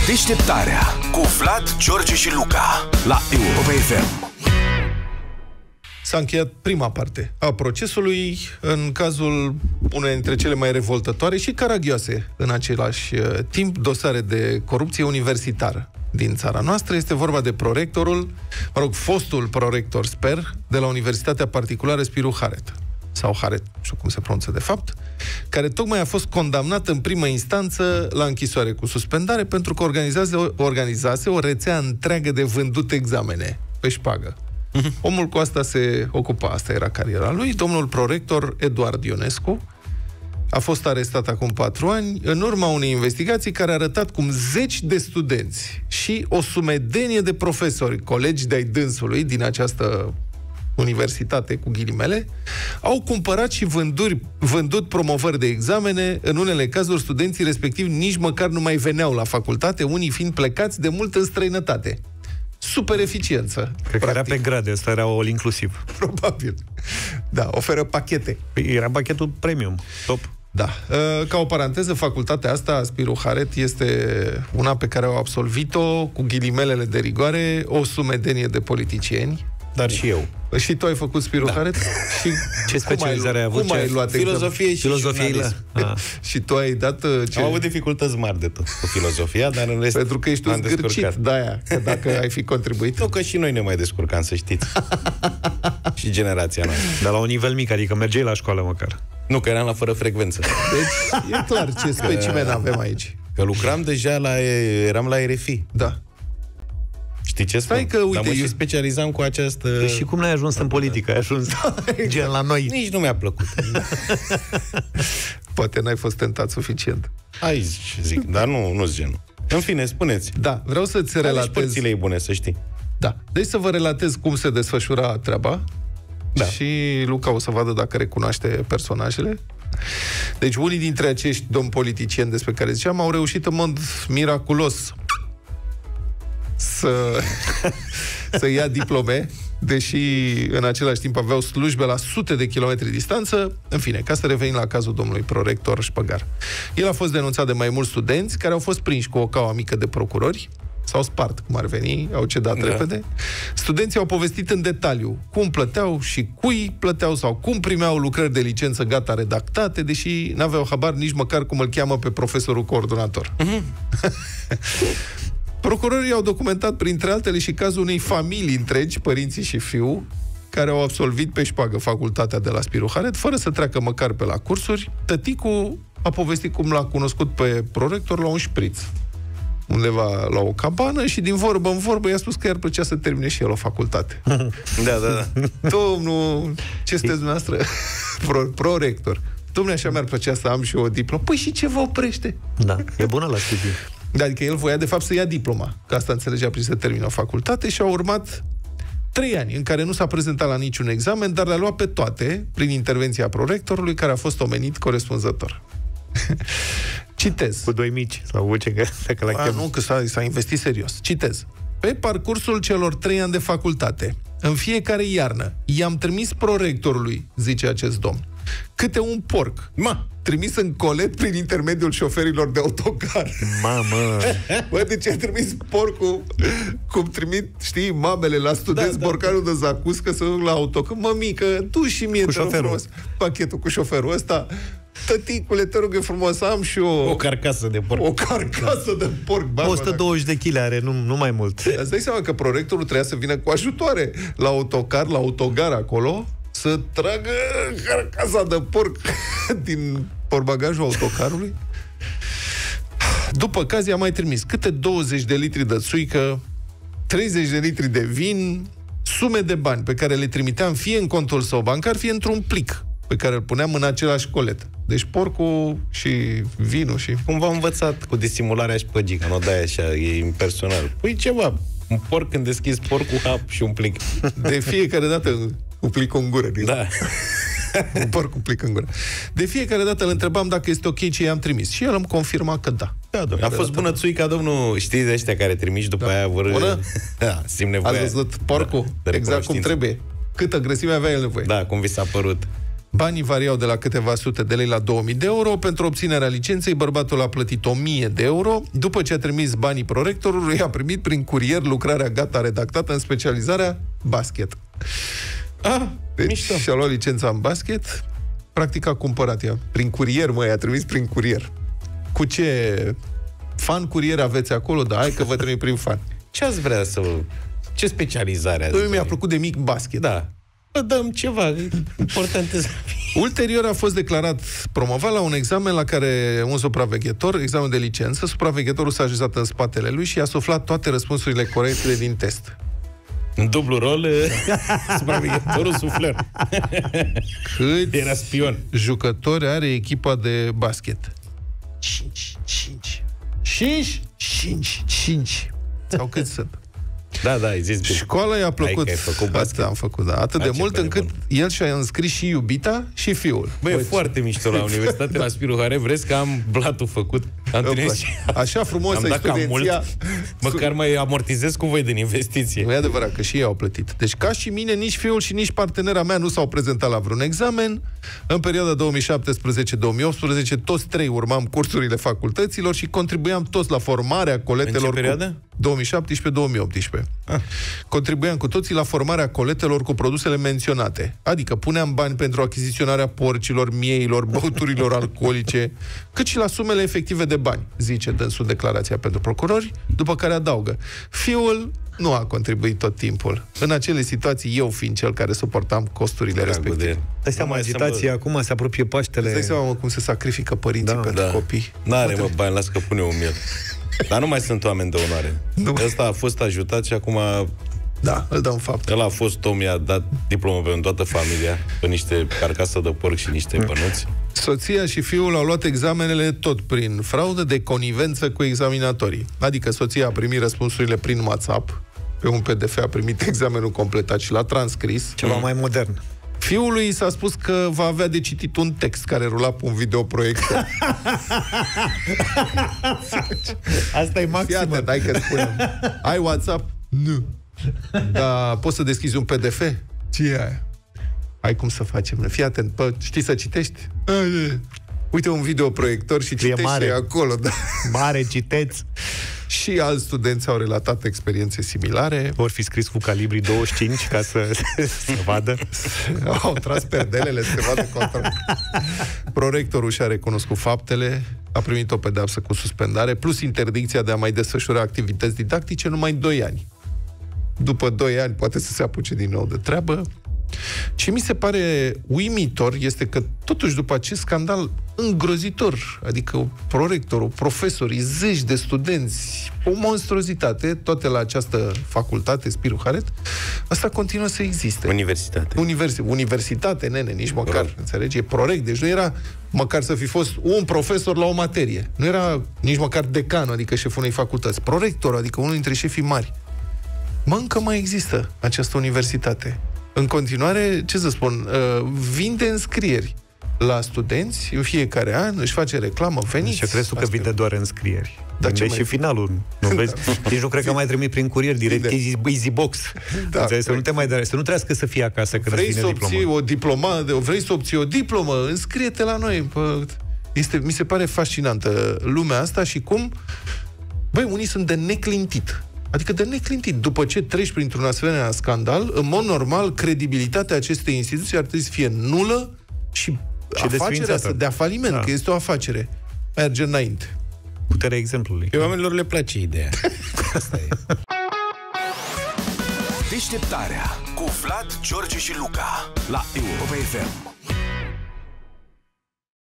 Deșteptarea cu Vlad, George și Luca la Europa FM. S-a încheiat prima parte a procesului în cazul unei dintre cele mai revoltătoare și caragioase în același timp dosare de corupție universitară din țara noastră. Este vorba de prorectorul, fostul prorector, sper, de la Universitatea Particulară Spiru Haret, sau Haret, nu știu cum se pronunță de fapt, care tocmai a fost condamnat în primă instanță la închisoare cu suspendare pentru că organizase o rețea întreagă de vândut examene pe șpagă. Omul cu asta se ocupa, asta era cariera lui. Domnul prorector Eduard Ionescu a fost arestat acum 4 ani în urma unei investigații care a arătat cum zeci de studenți și o sumedenie de profesori, colegi de-ai dânsului din această universitate, cu ghilimele, au cumpărat și vândut promovări de examene. În unele cazuri, studenții respectivi nici măcar nu mai veneau la facultate, unii fiind plecați de mult în străinătate. Super eficiență. Cred că era pe grade, ăsta era all inclusiv. Probabil. Da, oferă pachete. Era pachetul premium, top. Da. Ca o paranteză, facultatea asta, Spiru Haret, este una pe care au absolvit-o, cu ghilimelele de rigoare, o sumedenie de politicieni. Dar și eu. Și tu ai făcut Spiru Haret? Și ce specializare ai avut? Cum ai luat filozofie și filozofie. Și tu ai dat ce? Am avut dificultăți mari de tot cu filozofia, dar în rest pentru că ești un zgârcit de-aia, că dacă ai fi contribuit. Nu, că și noi ne mai descurcam, să știți. Și generația noastră. Dar la un nivel mic, adică mergeai la școală măcar. Nu, că eram la fără frecvență. Deci e clar ce specimen avem aici. Că lucram deja eram la RFI. Da. Știi ce spun? Stai că, uite, dar mă și specializam cu această... Și cum n-ai ajuns în politică? Ai ajuns gen la noi. Nici nu mi-a plăcut. Poate n-ai fost tentat suficient. Aici zic, dar nu-s genul. În fine, spuneți. Da, vreau să-ți relatez... părțile ei bune, să știi. Da. Deci să vă relatez cum se desfășura treaba. Da. Și Luca o să vadă dacă recunoaște personajele. Deci unii dintre acești domni politicieni despre care ziceam au reușit în mod miraculos să ia diplome, deși în același timp aveau slujbe la sute de kilometri distanță. În fine, ca să revenim la cazul domnului prorector Șpăgar. El a fost denunțat de mai mulți studenți care au fost prinși cu o caua mică de procurori, s-au spart, cum ar veni, au cedat repede. Studenții au povestit în detaliu cum plăteau și cui plăteau sau cum primeau lucrări de licență gata redactate, deși n-aveau habar nici măcar cum îl cheamă pe profesorul coordonator. Procurorii au documentat, printre altele, și cazul unei familii întregi, părinții și fiul, care au absolvit pe șpagă facultatea de la Spiru Haret, fără să treacă măcar pe la cursuri. Tăticul a povestit cum l-a cunoscut pe prorector la un șpriț, undeva la o cabană, și din vorbă în vorbă i-a spus că i-ar plăcea să termine și el o facultate. Da. Domnul, ce sunteți dumneavoastră? Prorector. Dom'le, așa mi-ar plăcea să am și o diplomă. Păi și ce vă oprește? Da, e bună la studii. Adică el voia, de fapt, să ia diploma, că asta înțelegea prin să termină o facultate, și au urmat 3 ani în care nu s-a prezentat la niciun examen, dar le-a luat pe toate prin intervenția prorectorului, care a fost omenit corespunzător. Citez. Cu 2 mici, sau uce, că la chem. Nu, că s-a investit serios. Citez. Pe parcursul celor 3 ani de facultate, în fiecare iarnă, i-am trimis prorectorului, zice acest domn, câte un porc. Trimis în colet prin intermediul șoferilor de autocar. Mamă! Bă, deci a trimis porcul cum trimit, știi, mamele la studenți, borcanul de zacuscă să duc la autocar. Mămică, tu și mie, te rog frumos, pachetul cu șoferul ăsta. Tăticule, te rog frumos, am și o carcasă de porc. O carcasă de porc. 120 de kg are, nu mai mult. Îți dai seama că prorectorul trebuia să vină cu ajutoare la autocar, la autogar acolo, să tragă carcasa de porc din portbagajul autocarului. După caz i-a mai trimis câte 20 de litri de țuică, 30 de litri de vin, sume de bani pe care le trimiteam fie în contul său bancar, fie într-un plic pe care îl puneam în același colet. Deci porcul și vinul și... Cum v-am învățat cu disimularea și păgica, nu dai așa, e impersonal. Păi ceva, un porc, când deschizi porcul, hap și un plic. De fiecare dată un plic în gură. Da. Un porc cu plic în gură. De fiecare dată îl întrebam dacă este ok ce i-am trimis. Și el îmi confirma că da. A fost bună țuica, domnul, știi de ăștia care trimiși după aia vor... Bună? Da, simt nevoia. Ați văzut porcul? Exact cum trebuie. Câtă grăsime avea el nevoie. Da, cum vi s-a părut. Banii variau de la câteva sute de lei la 2000 de euro. Pentru obținerea licenței, bărbatul a plătit 1000 de euro. După ce a trimis banii prorectorului, a primit prin curier lucrarea gata redactată în specializarea basket. Deci și-a luat licența în basket. Practic a cumpărat ea. Prin curier, i-a trimis prin curier. Cu ce fan curier aveți acolo? Da, hai că vă trimit prin fan. Ce ați vrea să... Ce specializare ați Mi-a plăcut de mic basket. Da. Bă, dăm ceva important. Ulterior a fost declarat promovat la un examen la care un supraveghetor, examen de licență, supraveghetorul s-a așezat în spatele lui și a suflat toate răspunsurile corecte din test. În dublu rol, supraveghetorul suflăr. Câți era spion jucători are echipa de basket? 5. Sau cât sunt? Da, ai zis bine. Școala i-a plăcut. Atât am făcut, da. Atât de mult încât el și-a înscris și iubita și fiul. Băi, e foarte mișto la universitate, la Spiru Hare. Vreți că am blatul făcut? Așa frumos să-i studenția. Măcar mai amortizez cu voi din investiție. Nu e adevărat că și ei au plătit. Deci, ca și mine, nici fiul și nici partenera mea nu s-au prezentat la vreun examen. În perioada 2017-2018, toți trei urmam cursurile facultăților și contribuiam toți la formarea coletelor. În ce perioadă? 2017-2018. Contribuiam cu toții la formarea coletelor cu produsele menționate. Adică puneam bani pentru achiziționarea porcilor, mieilor, băuturilor alcoolice, cât și la sumele efective de bani, zice dânsul declarația pentru procurori, după care adaugă: fiul nu a contribuit tot timpul. În acele situații, eu fiind cel care suportam costurile respective. Dai seama, agitație, acum se apropie Paștele. Dai seama cum se sacrifică părinții pentru copii. N-are, bani, las că pune un miel. Dar nu mai sunt oameni de onoare. Ăsta a fost ajutat și acum... Da, îl dau în fapt. El a fost om, i-a dat diplomă pentru toată familia, pe niște carcasă de porc și niște bănuți. Soția și fiul au luat examenele tot prin fraudă de conivență cu examinatorii. Adică soția a primit răspunsurile prin WhatsApp, pe un PDF a primit examenul completat și l-a transcris. Ceva mai modern. Fiului s-a spus că va avea de citit un text care rula pe un videoproiector. Asta e maximă. Fii atent, hai că spunem. Ai WhatsApp? Nu. Dar poți să deschizi un PDF? Ce e aia? Hai, cum să facem? Fii atent, știi să citești? Uite un videoproiector și citește mare. Acolo. Da. Mare, citeți. Și alți studenți au relatat experiențe similare. Vor fi scris cu calibri 25 ca să vadă. Au tras perdelele să se vadă contra. Prorectorul și-a recunoscut faptele, a primit o pedeapsă cu suspendare, plus interdicția de a mai desfășura activități didactice numai 2 ani. După 2 ani poate să se apuce din nou de treabă. Ce mi se pare uimitor este că totuși după acest scandal îngrozitor, adică prorectorul, profesorii, zeci de studenți, o monstruozitate, toate la această facultate, Spiru Haret, asta continuă să existe. Universitate, nene, nici măcar, înțelegi? E prorect, deci nu era măcar să fi fost un profesor la o materie. Nu era nici măcar decanul, adică șeful unei facultăți. Prorectorul, adică unul dintre șefii mari. Încă mai există această universitate. În continuare, ce să spun, vinde înscrieri la studenți în fiecare an, își face reclamă, veniți. Și eu crezi că vinde doar înscrieri. Dar vinde și finalul. Nu vezi? Deci nu cred că mai trimit prin curier direct EasyBox. Da, să nu te mai dare, să nu trească să fie acasă când vrei să obții o diplomă, vrei să obții o diplomă, înscrie-te la noi. Mi se pare fascinantă lumea asta și cum unii sunt de neclintit. Adică de neclintit. După ce treci printr-un asemenea scandal, în mod normal, credibilitatea acestei instituții ar trebui să fie nulă și afacerea să dea faliment, că este o afacere. Merge înainte. Puterea exemplului. Că oamenilor le place ideea. Asta e. Deșteptarea cu Vlad, George și Luca la Europa FM.